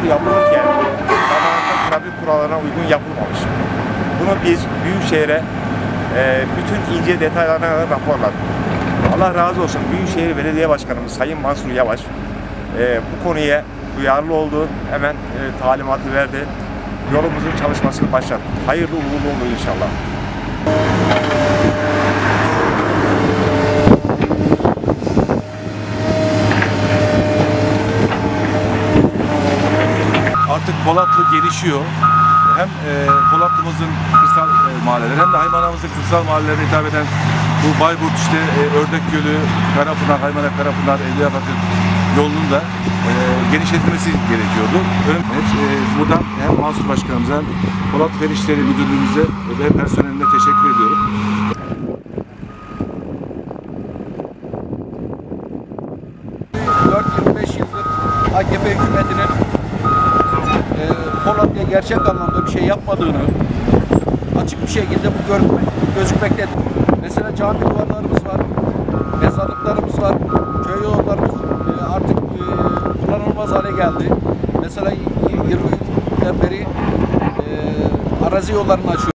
yol yapılırken zamanında trafik kurallarına uygun yapılmamış. Bunu biz Büyükşehir'e bütün ince detaylarına kadar raporladık. Allah razı olsun Büyükşehir Belediye Başkanımız Sayın Mansur Yavaş bu konuya duyarlı oldu. Hemen talimatı verdi. Yolumuzun çalışmasını başlattık. Hayırlı uğurlu olur inşallah. Artık Polatlı gelişiyor. Hem Polatlı'mızın kırsal mahalleleri hem de Haymana'mızın kırsal mahallelerine hitap eden bu Bayburt, işte Ördek Gölü, Karapınar, Haymana Karapınar, Evliyabakır yolunun da genişletilmesi gerekiyordu. Buradan hem Mansur Başkanımıza hem Polatlı Fen İşleri Müdürlüğümüze ve personeline teşekkür ediyorum. 4-25 yıldır AKP hükümetinin Polatlı'ya gerçek anlamda bir şey yapmadığını açık bir şekilde gözükmektedir. Mesela cami duvarlarımız var, mezarlıklarımız var, köy yollarımız artık kullanılmaz hale geldi. Mesela 20 yıldan beri arazi yollarını açıyor.